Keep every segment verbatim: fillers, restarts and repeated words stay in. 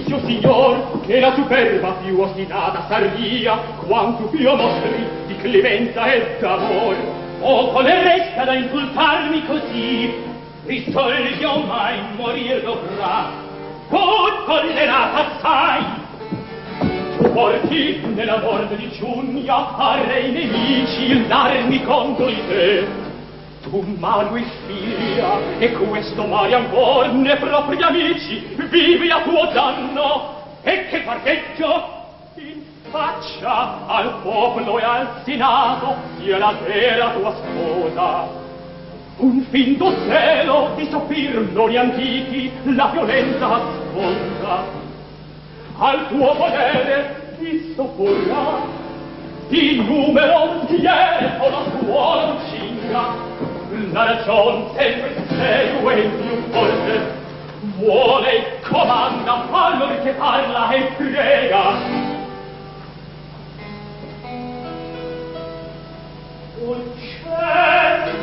giudizio, signor, che la superba più ostinata saria, quanto più mostri di clemenza e d'amor. O come resta da insultarmi così, risolvio mai morir dovrà, pur tollerata sai. Tu porti nella morte di Giugna a re i nemici l'armi contro di te. Tu madre figlia, e questo mare ancor ne propri amici, vivi a tuo danno, e che parcheggio in faccia al popolo e al senato sia la vera tua sposa. Un finto zelo di soppirlori antichi la violenza sfonda, al tuo volere ti sopporrà, di numero dietro la tua lucinga. La ragion sempre segue il più forte, vuole e comanda allora che parla e prega. O cielo,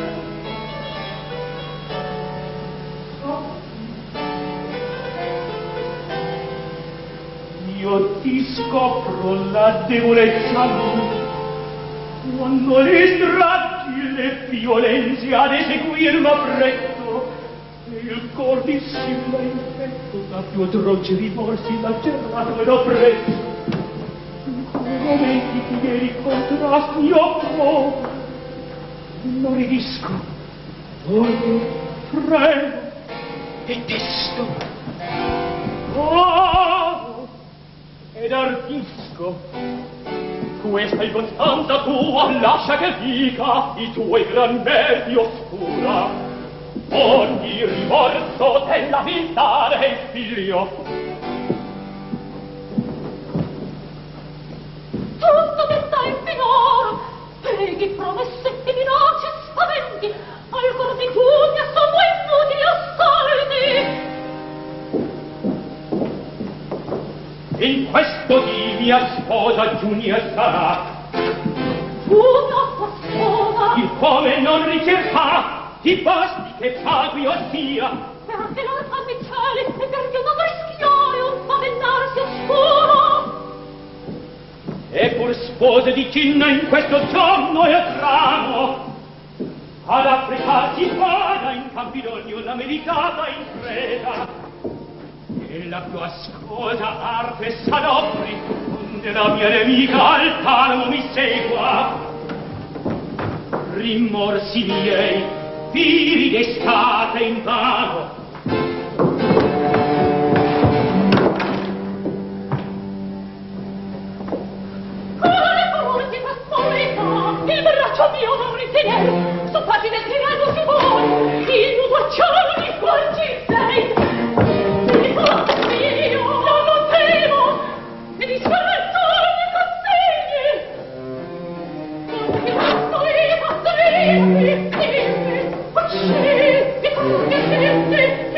io ti scopro la debolezza mia, quando le strade le violenze ad eseguir m'affretto, e il cor di simile infetto da più atroci rimorsi lacerato ed oppresso. In quei momenti che ieri contrasti io provo, non rivisco, voglio, freno e testo. Oh, ed ardisco. Questa incostanza tua lascia che dica i tuoi gran meriti oscura. Ogni rimorso della vita è il figlio. Tutto che sta in finora, preghi, promesse e minacce spaventi, al cor di tutti sono inutili assolti. In questo di mia sposa Giunia sarà. Una tua sposa? Il come non ricerca, ti basti che paghi o sia. Perché lor fanno i cieli e perché non rischiare un pavennarsi oscuro. E pur spose di Cinna in questo giorno e tramo, ad Africa si paga in Campidoglio la meditata impresa. E la tua scusa arte salopri, onde la mia nemica al talamo mi segua. Rimorsi miei, vivi d'estate in vano. Quale forse trasformità, il braccio mio non ritenere, su pagine del tiranno che vuoi, il nudo acciolo di qual ci sei. Dimmi, dimmi, dimmi, dimmi, dimmi, dimmi, dimmi, dimmi, dimmi,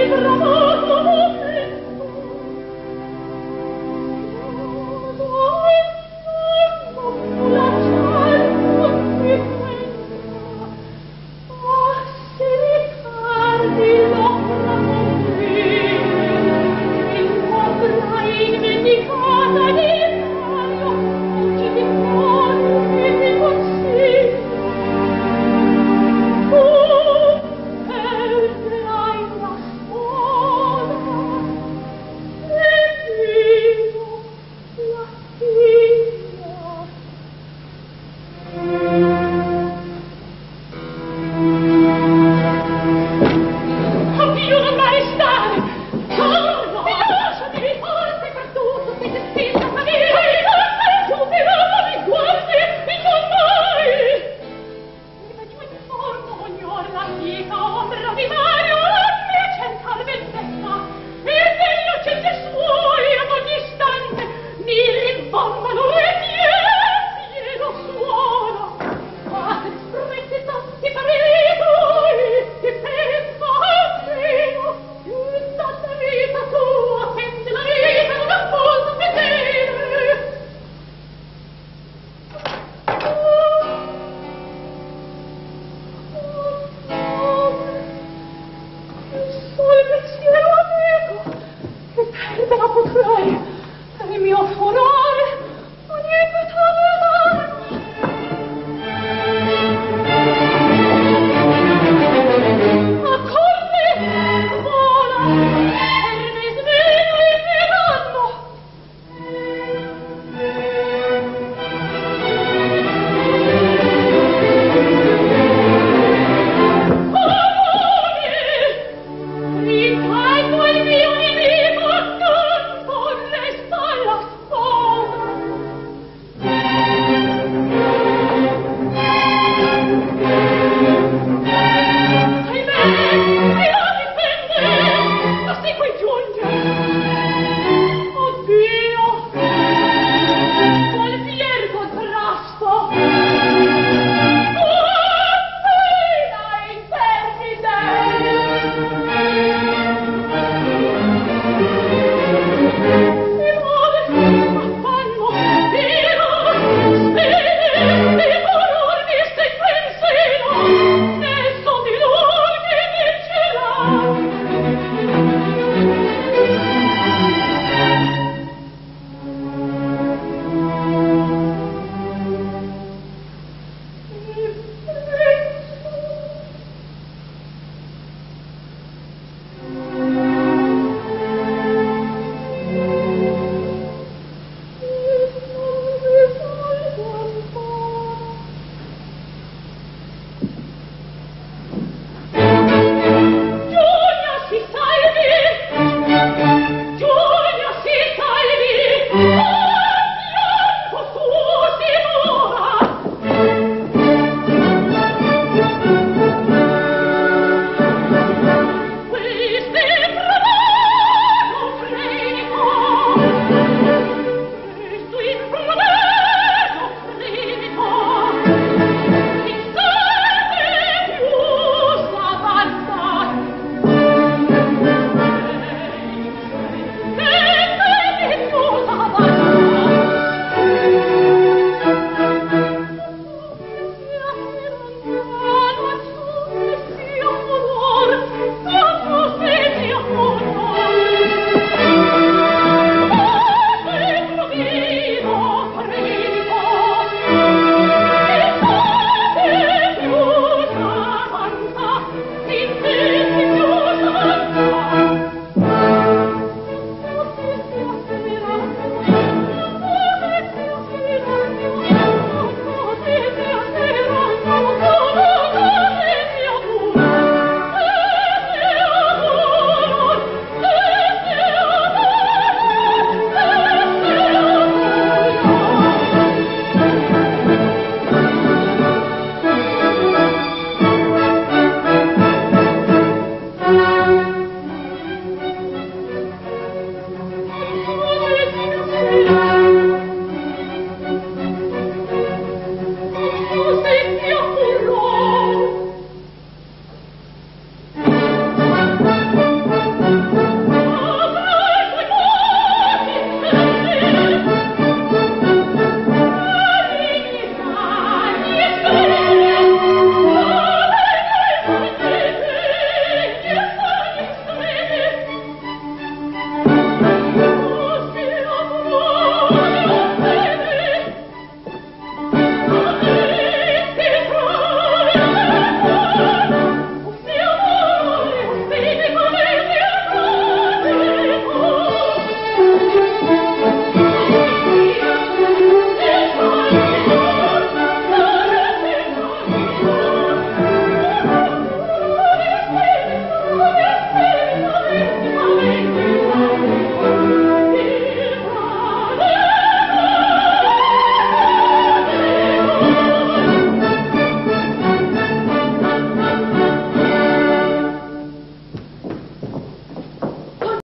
Viva